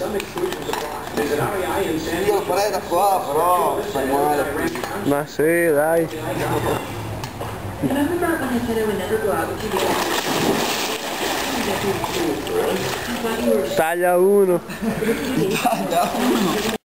Io lo farei da qua, però fai male. Ma sì, dai. Taglia uno. Taglia uno.